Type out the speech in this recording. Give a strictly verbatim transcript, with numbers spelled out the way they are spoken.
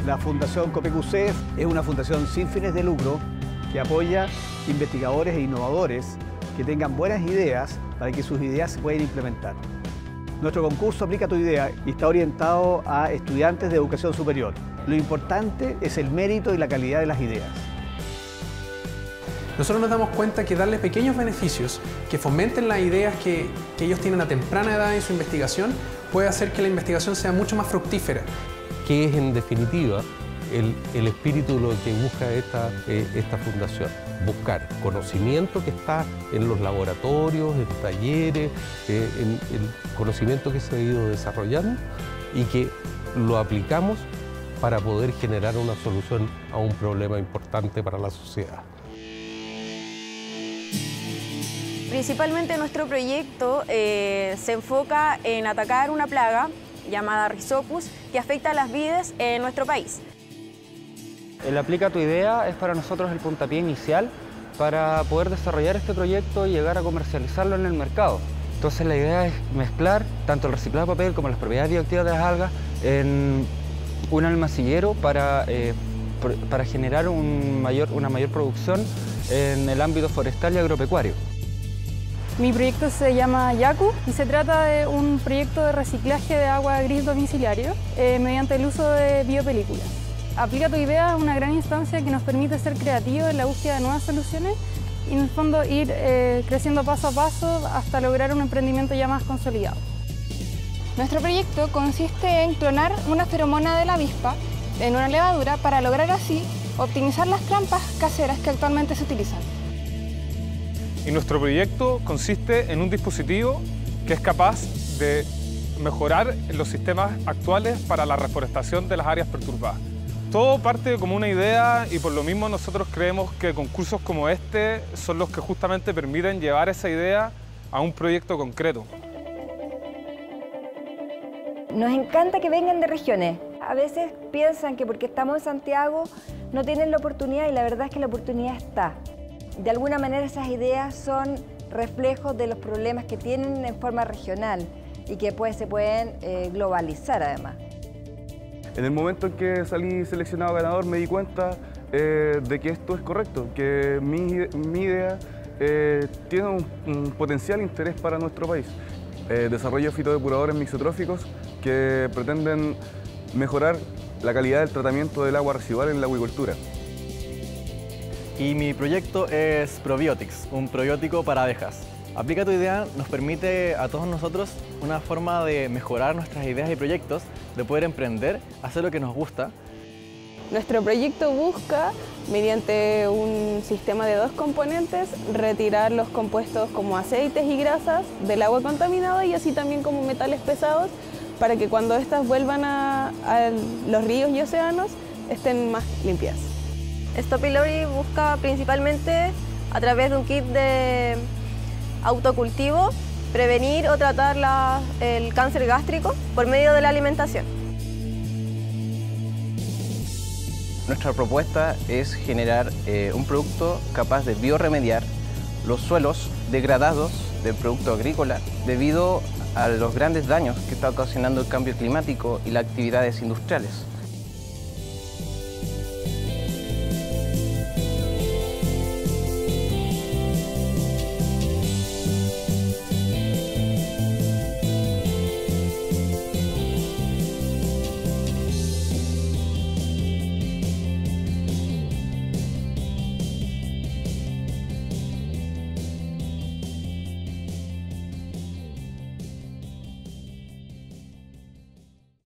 La Fundación COPECUSEF es una fundación sin fines de lucro que apoya investigadores e innovadores que tengan buenas ideas para que sus ideas se puedan implementar. Nuestro concurso Aplica tu idea y está orientado a estudiantes de educación superior. Lo importante es el mérito y la calidad de las ideas. Nosotros nos damos cuenta que darle pequeños beneficios que fomenten las ideas que, que ellos tienen a temprana edad en su investigación puede hacer que la investigación sea mucho más fructífera. Que es en definitiva el, el espíritu de lo que busca esta, eh, esta fundación. Buscar conocimiento que está en los laboratorios, en talleres, eh, en el conocimiento que se ha ido desarrollando y que lo aplicamos para poder generar una solución a un problema importante para la sociedad. Principalmente nuestro proyecto eh, se enfoca en atacar una plaga llamada Rhizopus que afecta a las vides en nuestro país. El Aplica tu idea es para nosotros el puntapié inicial para poder desarrollar este proyecto y llegar a comercializarlo en el mercado. Entonces la idea es mezclar tanto el reciclado de papel como las propiedades bioactivas de las algas en un almacenillero para, eh, para generar un mayor, una mayor producción en el ámbito forestal y agropecuario. Mi proyecto se llama Yaku y se trata de un proyecto de reciclaje de agua gris domiciliario eh, mediante el uso de biopelículas. Aplica tu idea es una gran instancia que nos permite ser creativos en la búsqueda de nuevas soluciones y en el fondo ir eh, creciendo paso a paso hasta lograr un emprendimiento ya más consolidado. Nuestro proyecto consiste en clonar una feromona de la avispa en una levadura para lograr así optimizar las trampas caseras que actualmente se utilizan. Y nuestro proyecto consiste en un dispositivo que es capaz de mejorar los sistemas actuales para la reforestación de las áreas perturbadas. Todo parte como una idea y por lo mismo nosotros creemos que concursos como este son los que justamente permiten llevar esa idea a un proyecto concreto. Nos encanta que vengan de regiones. A veces piensan que porque estamos en Santiago no tienen la oportunidad y la verdad es que la oportunidad está. De alguna manera esas ideas son reflejos de los problemas que tienen en forma regional y que pues, se pueden eh, globalizar además. En el momento en que salí seleccionado ganador me di cuenta eh, de que esto es correcto, que mi, mi idea eh, tiene un, un potencial interés para nuestro país. Eh, desarrollo fitodepuradores mixotróficos que pretenden mejorar la calidad del tratamiento del agua residual en la acuicultura. Y mi proyecto es Probiotics, un probiótico para abejas. Aplica tu idea nos permite a todos nosotros una forma de mejorar nuestras ideas y proyectos, de poder emprender, hacer lo que nos gusta. Nuestro proyecto busca, mediante un sistema de dos componentes, retirar los compuestos como aceites y grasas del agua contaminada y así también como metales pesados para que cuando estas vuelvan a, a los ríos y océanos estén más limpias. Stopylori busca principalmente, a través de un kit de autocultivo, prevenir o tratar la, el cáncer gástrico por medio de la alimentación. Nuestra propuesta es generar eh, un producto capaz de biorremediar los suelos degradados del producto agrícola debido a los grandes daños que está ocasionando el cambio climático y las actividades industriales.